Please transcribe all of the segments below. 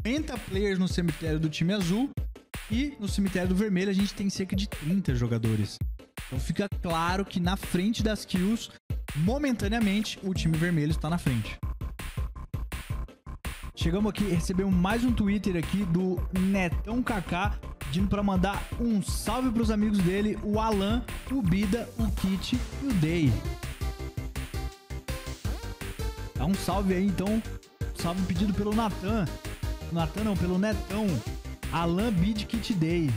50 players no cemitério do time azul e no cemitério do vermelho a gente tem cerca de 30 jogadores. Então fica claro que na frente das kills, momentaneamente, o time vermelho está na frente. Chegamos aqui, recebemos mais um Twitter aqui do Netão Kaká, pedindo para mandar um salve para os amigos dele, o Alan, o Bida, o Kit e o Day. Dá um salve aí então, salve pedido pelo Natan. Natan não, pelo Netão. Alan, Bid, Kit, Day.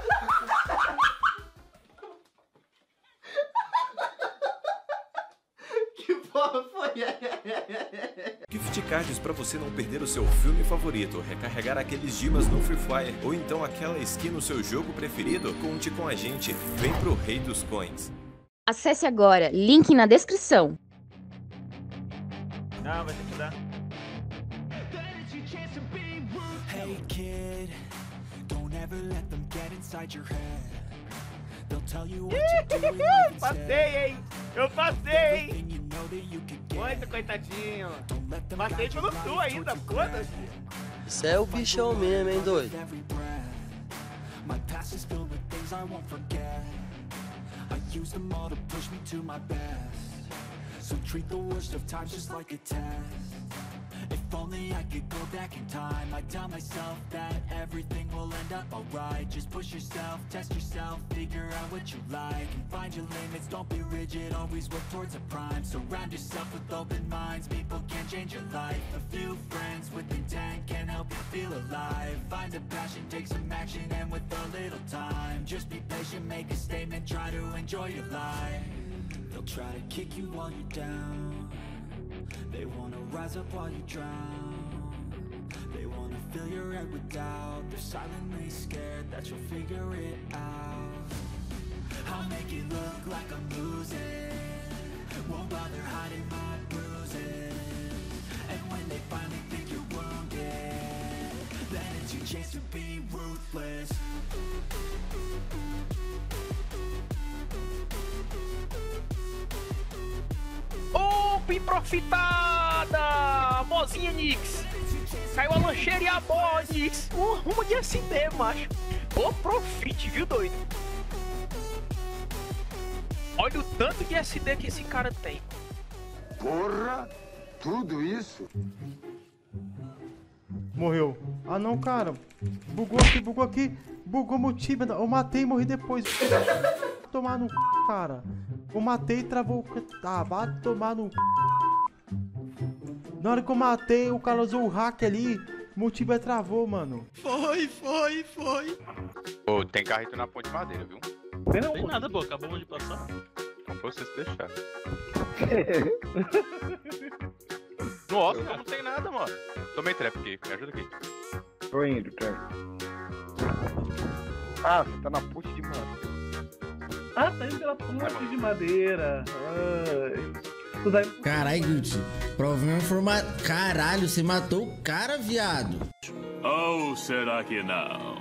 Que porra foi? Gift cards para você não perder o seu filme favorito, recarregar aqueles dimas no Free Fire ou então aquela skin no seu jogo preferido? Conte com a gente, vem pro Rei dos Coins. Acesse agora, link na descrição. Não, vai ter que dar. Hey kid, don't ever let them get inside your head. They'll tell you what to do. Passei, hein? Eu passei, hein? Muito coitadinho. Passei pelo sul ainda, foda-se. Isso é o bichão mesmo, hein, doido? My past is filled with things I won't forget. I use them all to push me to my best. So treat the worst of times just like a test. If only I could go back in time, I'd tell myself that everything will end up alright. Just push yourself, test yourself, figure out what you like, and find your limits, don't be rigid, always work towards a prime. Surround yourself with open minds, people can change your life. A few friends with intent can help you feel alive. Find a passion, take some action, and with a little time, just be patient, make a statement, try to enjoy your life. They'll try to kick you while you're down. They wanna rise up while you drown. They wanna fill your head with doubt. They're silently scared that you'll figure it out. I'll make it look like I'm losing. Won't bother hiding my bruises. And when they finally think you're wounded, then it's your chance to be ruthless. Open profitada! Mozinha Nix! Caiu a lancheira e a bola, Nix! Um rumo de SD, macho! Ô profit, viu, doido? Olha o tanto de SD que esse cara tem. Porra! Tudo isso? Morreu. Ah não, cara. Bugou aqui. Bugou meu time. Eu matei e morri depois. Tomar no c, cara. Eu matei e travou o... Ah, vai tomar no c. Na hora que eu matei, o cara usou o hack ali. Meu time travou, mano. Foi. Ô, tem carrito na ponte de madeira, viu? Não tem nada, pô. Acabamos de passar. Não foi você se deixar. Nossa, não tem nada, mano. Tomei trap aqui, me ajuda aqui. Tô indo, tá? Ah, você tá na ponte de madeira. Ah, tá indo pela ponte de madeira. Caralho, Gucci. Problema formato. Caralho, você matou o cara, viado. Ou será que não?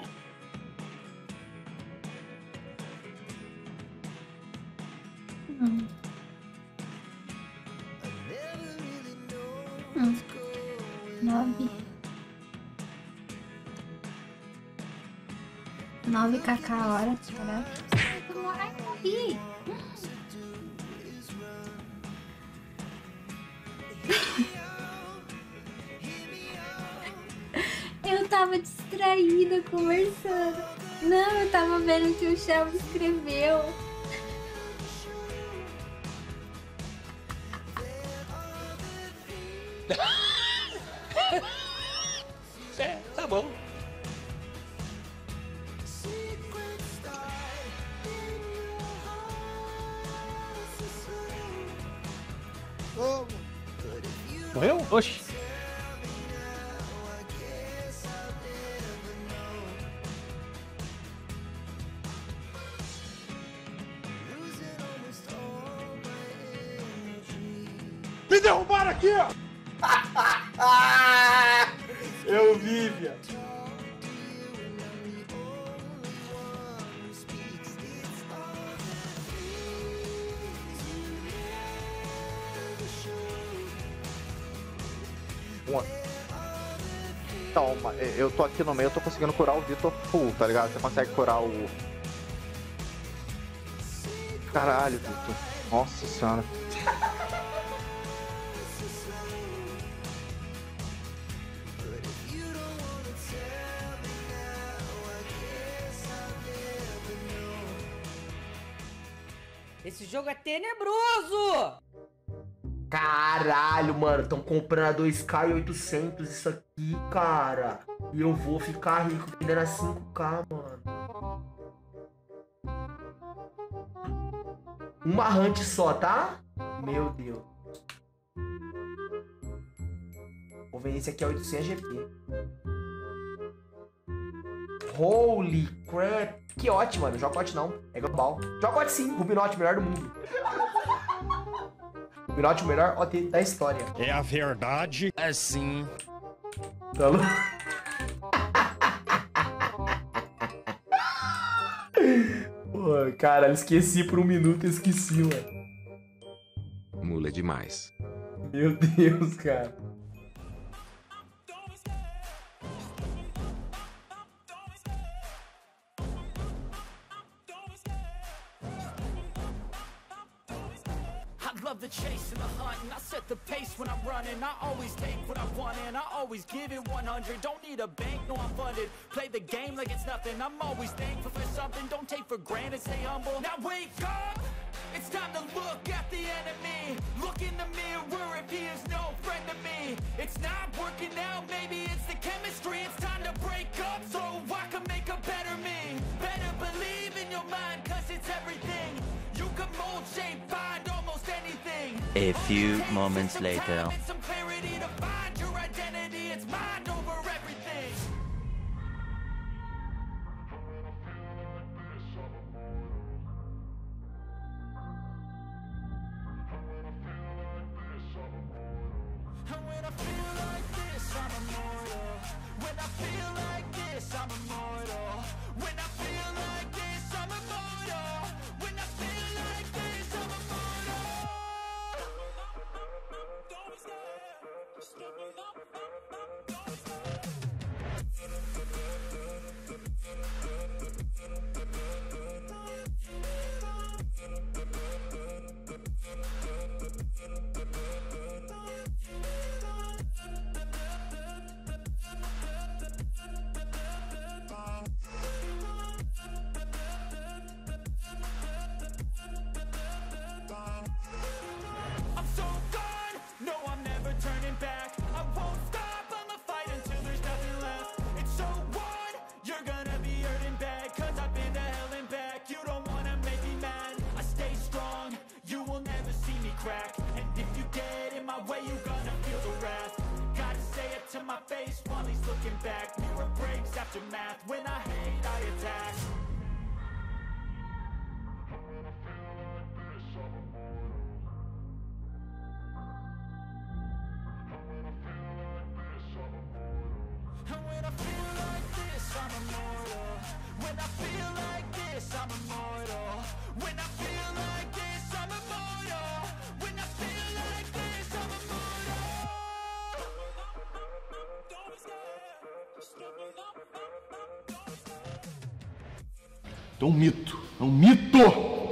Nove kk a hora. Caraca. Ai, morri. Eu tava distraída conversando. Não, eu tava vendo o que o Chave escreveu. É, tá bom. Morreu? Oxi. Me derrubaram aqui, ó! Eu vi, viado. Então, eu tô aqui no meio, eu tô conseguindo curar o Vitor full, tá ligado? Você consegue curar o... Caralho, Vitor. Nossa senhora. Esse jogo é tenebroso! Caralho, mano, estão comprando a 2K800 isso aqui, cara. E eu vou ficar rico vendendo a 5K, mano. Uma hunt só, tá? Meu Deus. Vou vender esse aqui a 800 GP. Holy crap. Que ótimo, mano. Joga não. É global. Joga sim. Rubinote, melhor do mundo. Rubinote, o melhor OT da história. É a verdade. É sim. Tá louco? Pô, cara, esqueci por um minuto, esqueci, mano. Mula é demais. Meu Deus, cara. Love the chase and the hunt, and I set the pace when I'm running. I always take what I want and I always give it 100. Don't need a bank, no I'm funded. Play the game like it's nothing. I'm always thankful for something. Don't take for granted, stay humble. Now wake up, it's time to look at the enemy. Look in the mirror if he is no friend to me. It's not working out, maybe it's the chemistry. It's time to break up so I can make a better me. Better believe in your mind, cause it's everything. You can mold, shape, find almost anything. A few moments later. Some clarity to find your identity. It's mind over everything. And when I feel like this, I'm immortal. When I feel like this, I'm immortal. When I feel like this, I'm immortal. When I feel like this, I'm immortal. I'm so gone, no I'm never turning back. I won't stop, I'ma fight until there's nothing left. It's so on, you're gonna be hurting bad. Cause I've been to hell and back. You don't wanna make me mad, I stay strong. You will never see me crack. And if you get in my way, you gonna feel the wrath. Gotta say it to my face while he's looking back. Mirror breaks after math. When I hate, I attack. And when I feel like this, I'm immortal. When I feel like this, I'm immortal. When I feel like this, I'm immortal. When I feel like this, I'm immortal. É um mito. É um mito!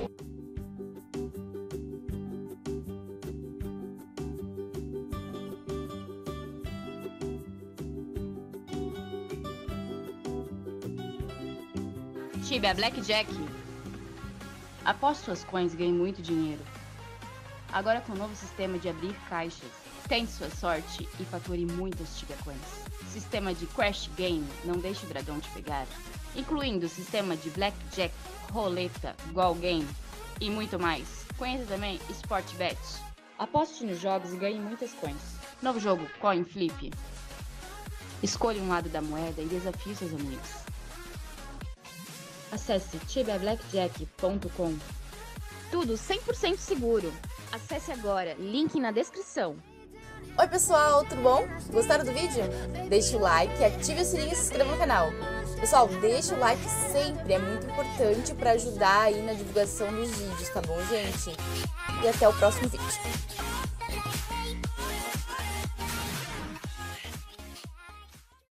Tibia Blackjack. Aposte suas coins e ganhe muito dinheiro. Agora com o novo sistema de abrir caixas, tente sua sorte e fature muitas Tibia Coins. Sistema de Crash Game, não deixe o dragão te pegar. Incluindo o sistema de Blackjack, Roleta, Goal Game e muito mais. Conheça também Sportbet. Aposte nos jogos e ganhe muitas coins. Novo jogo, Coin Flip. Escolha um lado da moeda e desafie seus amigos. Acesse tibiablackjack.com. Tudo 100% seguro. Acesse agora, link na descrição. Oi pessoal, tudo bom? Gostaram do vídeo? Deixe o like, ative o sininho e se inscreva no canal. Pessoal, deixe o like sempre, é muito importante para ajudar aí na divulgação dos vídeos, tá bom, gente? E até o próximo vídeo.